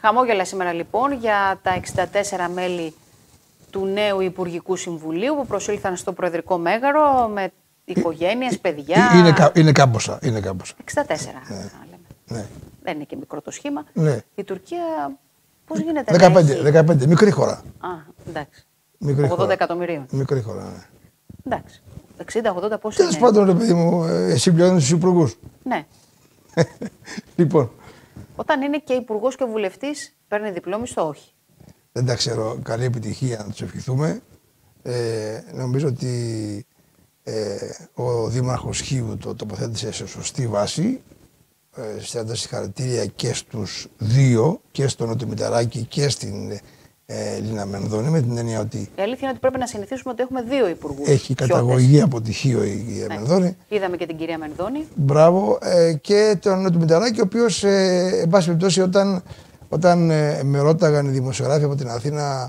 Χαμόγελα σήμερα λοιπόν για τα 64 μέλη του νέου Υπουργικού Συμβουλίου που προσήλθαν στο Προεδρικό Μέγαρο με οικογένειες, παιδιά. Είναι κάμποσα. 64. Ναι. Ναι. Δεν είναι και μικρό το σχήμα. Ναι. Η Τουρκία πώς γίνεται? 15. Μικρή χώρα. Α, εντάξει. Μικρή 80 χώρα. εκατομμυρίων. Μικρή χώρα, ναι. Εντάξει. 60-80 πόσο είναι? Τέλος πάντων, ρε παιδί μου, εσύ πληρώνεις τους υπουργούς. Ναι. Λοιπόν. Όταν είναι και υπουργός και βουλευτής, παίρνει διπλό μισθό, όχι? Δεν τα ξέρω. Καλή επιτυχία να τους ευχηθούμε. Νομίζω ότι ο Δήμαρχος Χίου το τοποθέτησε σε σωστή βάση. Στέλνοντας συγχαρητήρια και στους δύο, και στον Νότο Μηταράκη και στην Λίνα Μενδώνη, με την έννοια ότι. Η αλήθεια είναι ότι πρέπει να συνηθίσουμε ότι έχουμε δύο υπουργούς. Έχει καταγωγή από τη Χίο η κυρία Μενδώνη. Είδαμε και την κυρία Μενδώνη. Μπράβο. Και τον Νότο Μηταράκη, ο οποίος, εν πάση περιπτώσει, όταν με ρώταγαν οι δημοσιογράφοι από την Αθήνα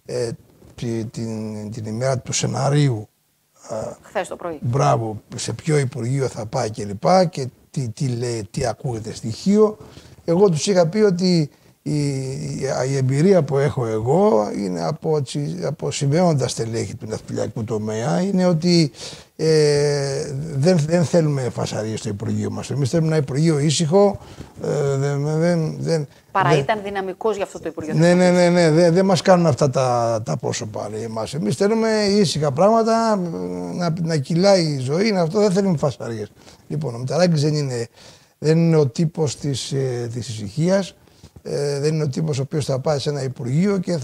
την ημέρα του σεναρίου. Χθες το πρωί. Μπράβο, σε ποιο Υπουργείο θα πάει κλπ. Και τι λέει, τι ακούγεται στοιχείο. Εγώ τους είχα πει ότι η εμπειρία που έχω εγώ είναι από συμβαίνοντα στελέχη του ναυτιλιακού τομέα, είναι ότι δεν θέλουμε φασαρίες στο Υπουργείο μας. Εμείς θέλουμε ένα Υπουργείο ήσυχο. Παρά ήταν δυναμικός για αυτό το Υπουργείο. Ναι. Δεν μας κάνουν αυτά τα πρόσωπα εμάς. Εμείς θέλουμε ήσυχα πράγματα, να κυλάει η ζωή, αυτό δεν θέλουμε φασαρίες. Λοιπόν, ο Μηταράκης δεν είναι ο τύπος της ησυχίας. Δεν είναι ο τύπος ο οποίος θα πάει σε ένα Υπουργείο και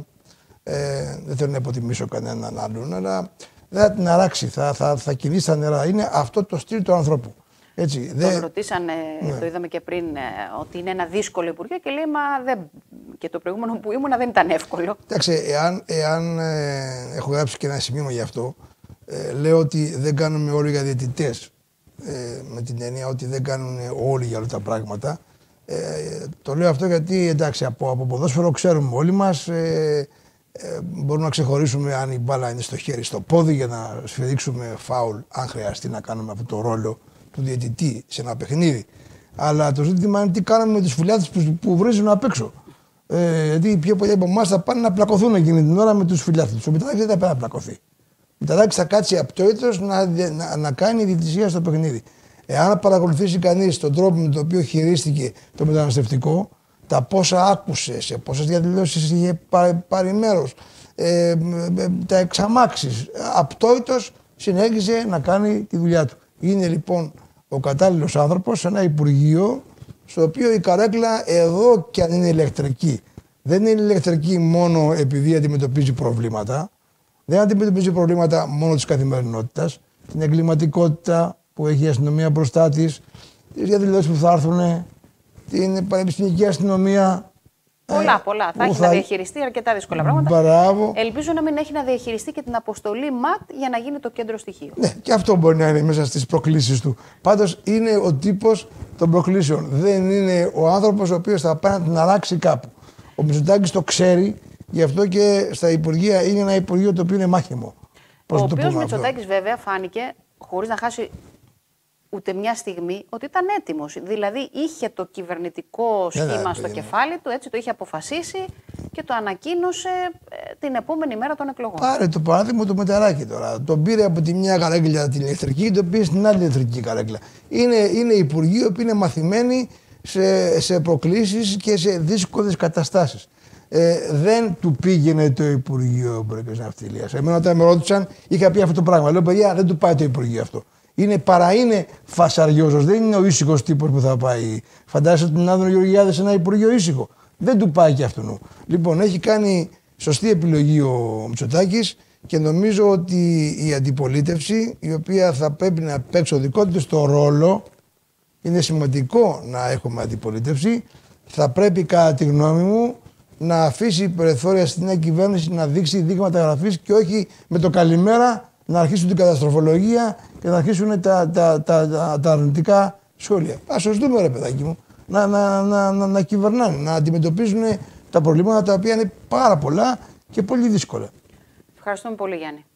δεν θέλω να υποτιμήσω κανέναν άλλον, αλλά δεν θα την αράξει, θα κινήσει τα νερά. Είναι αυτό το στυλ του ανθρώπου. Έτσι, τον ρωτήσανε, το είδαμε και πριν, ότι είναι ένα δύσκολο Υπουργείο και λέει, και το προηγούμενο που ήμουνα δεν ήταν εύκολο. Εντάξει, εάν έχω γράψει και ένα σημείο γι' αυτό, λέω ότι δεν κάνουμε όλοι για διαιτητές, με την έννοια ότι δεν κάνουν όλοι για όλα τα πράγματα. Το λέω αυτό γιατί, εντάξει, από ποδόσφαιρο ξέρουμε όλοι μας, μπορούμε να ξεχωρίσουμε αν η μπάλα είναι στο χέρι, στο πόδι, για να σφυρίξουμε φάουλ, αν χρειαστεί να κάνουμε αυτό το ρόλο του διαιτητή σε ένα παιχνίδι. Αλλά το ζήτημα είναι τι κάνουμε με τους φιλιάτες που βρίζουν απ' έξω. Γιατί οι πιο πολλοί από εμάς θα πάνε να πλακωθούν εκείνη την ώρα με τους φιλιάτες. Ο Μηταράκης δεν θα πάει να πλακωθεί. Ο Μηταράκης θα κάτσει απτόητος να κάνει διαιτησία στο παιχνίδι. Εάν παρακολουθήσει κανείς τον τρόπο με τον οποίο χειρίστηκε το μεταναστευτικό, τα πόσα άκουσε, σε πόσες διαδηλώσεις είχε πάρει μέρος, τα εξαμάξεις, απτόητος συνέχισε να κάνει τη δουλειά του. Είναι λοιπόν ο κατάλληλος άνθρωπος σε ένα Υπουργείο στο οποίο η καρέκλα, εδώ κι αν είναι ηλεκτρική, δεν είναι ηλεκτρική μόνο επειδή αντιμετωπίζει προβλήματα, δεν αντιμετωπίζει προβλήματα μόνο της καθημερινότητας, την εγκληματικότητα που έχει η αστυνομία μπροστά της, τις διαδηλώσεις που θα έρθουν, την πανεπιστημιακή αστυνομία. Πολλά. Θα έχει να διαχειριστεί αρκετά δύσκολα πράγματα. Μπράβο. Ελπίζω να μην έχει να διαχειριστεί και την αποστολή ΜΑΤ για να γίνει το κέντρο στοιχείο. Ναι, και αυτό μπορεί να είναι μέσα στις προκλήσεις του. Πάντως είναι ο τύπος των προκλήσεων. Δεν είναι ο άνθρωπος ο οποίος θα πάει να την αράξει κάπου. Ο Μητσοτάκης το ξέρει, γι' αυτό και στα Υπουργεία είναι ένα Υπουργείο το οποίο είναι μάχημο. Ο οποίος Μητσοτάκης βέβαια φάνηκε, χωρίς να χάσει ούτε μια στιγμή, ότι ήταν έτοιμος. Δηλαδή είχε το κυβερνητικό σχήμα στο κεφάλι του, έτσι το είχε αποφασίσει και το ανακοίνωσε την επόμενη μέρα των εκλογών. Πάρε το παράδειγμα του Μηταράκη τώρα. Τον πήρε από τη μια καρέκλα την ηλεκτρική και τον πήρε στην άλλη ηλεκτρική καρέκλα. Είναι υπουργοί που είναι μαθημένοι σε προκλήσεις και σε δύσκολες καταστάσεις. Δεν του πήγαινε το Υπουργείο Εμπορικής Ναυτιλίας. Εμένα όταν με ρώτησαν, είχα πει αυτό το πράγμα. Λέω, παιδιά, δεν του πάει το Υπουργείο αυτό. Παρά είναι φασαριόζος, δεν είναι ο ήσυχος τύπος που θα πάει. Φαντάζεσαι τον Άδωνο Γεωργιάδη σε ένα Υπουργείο ήσυχο. Δεν του πάει και αυτόν. Λοιπόν, έχει κάνει σωστή επιλογή ο Μητσοτάκης και νομίζω ότι η αντιπολίτευση, η οποία θα πρέπει να παίξει ο δικό της το ρόλο, είναι σημαντικό να έχουμε αντιπολίτευση, θα πρέπει κατά τη γνώμη μου να αφήσει περιθώρια στην νέα κυβέρνηση να δείξει δείγματα γραφής και όχι με το καλημέρα να αρχίσουν την καταστροφολογία και να αρχίσουν τα αρνητικά σχόλια. Ας τους δούμε, ρε παιδάκι μου, να κυβερνάνε, να αντιμετωπίζουν τα προβλήματα τα οποία είναι πάρα πολλά και πολύ δύσκολα. Ευχαριστούμε πολύ, Γιάννη.